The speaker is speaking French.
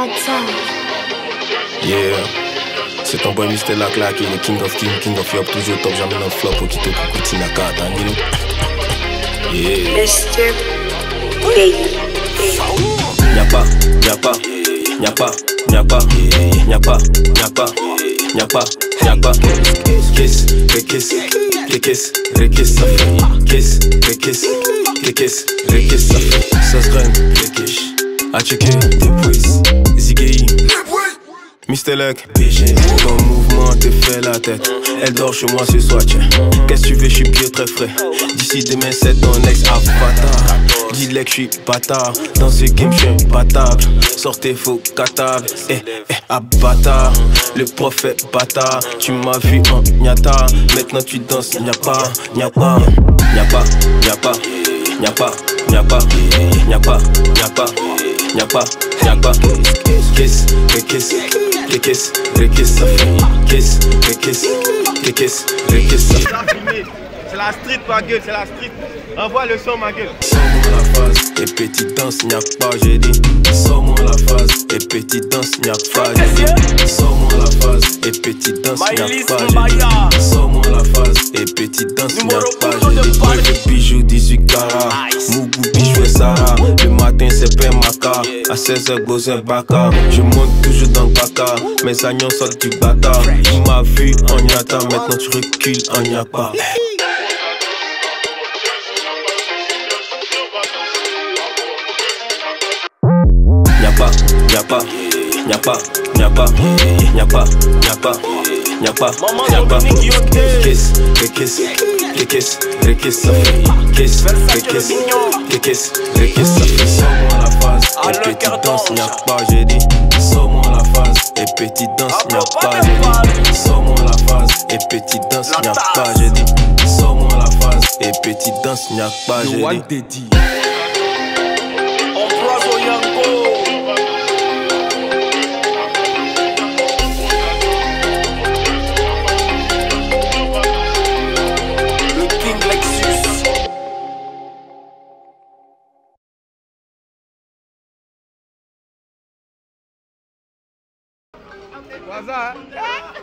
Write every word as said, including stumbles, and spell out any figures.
Yeah, c'est ton boy Mister Lacla qui est le king of king, king of yop, toujours top, jamais non flop, au kito kukuti nakata, you know. Yeah. Mister Baby. Y'a pas, y'a pas, y'a pas, y'a pas, y'a pas, y'a pas, y'a pas, y'a pas. Kiss, kiss, kiss, kiss, ça fait. Kiss, kiss, kiss, kiss, ça fait. Ça se graine, kiss. A checker, dépouille, Ziggy. Mister Luck, P G, ton mouvement te fait la tête. Elle dort chez moi ce soir, tiens. Qu'est-ce que tu veux, je suis bien très frais. D'ici demain, c'est ton ex avatar. Dis-le que je suis bâtard. Dans ce game, je suis un bâtard. Sortez faux catable. Eh, eh, abatard. Le prophète bâtard. Tu m'as vu en nyata. Maintenant tu danses, n'y a pas, n'y a pas, n'y a pas, n'y a pas, n'y a pas, n'y a pas, n'y a pas, n'y a pas, n'y a pas, n'y a pas. Kiss, kiss, kiss, kiss, ça fait. Kiss, kiss, kiss, kiss, ça fait. C'est la street ma gueule, c'est la street. Envoie le son ma gueule. Sors-moi la phase et petite danse, n'y a pas, j'ai dit. Sors-moi la phase et petite danse, n'y a pas, j'ai dit. Sors-moi la phase et petite danse, n'y a pas, j'ai dit. Sors-moi la phase et petite danse, n'y a pas, j'ai dit. Le bijou dix-huit carats, Mougou bijou et Sarah. Le matin c'est P M A K, à seize heures gros un baka. Je monte toujours dans le baka, mes agnons sortent du bâtard. Tu m'as vu en yata, maintenant tu recules en yapa. Y'a pas, y'a pas, y'a pas, y'a pas, y'a pas, y'a pas, y'a pas. Kiss, kiss, kiss, kiss, ça fait. Kiss, kiss, kiss, kiss, ça fait. Sors-moi la phase et petite danse, y'a pas, j'ai dit. Sors-moi la phase et petite danse, y'a pas, j'ai dit. Sors-moi la phase et petite danse, y'a pas, j'ai dit. Sors-moi la phase et petite danse, y'a pas, j'ai dit. Waza, hein?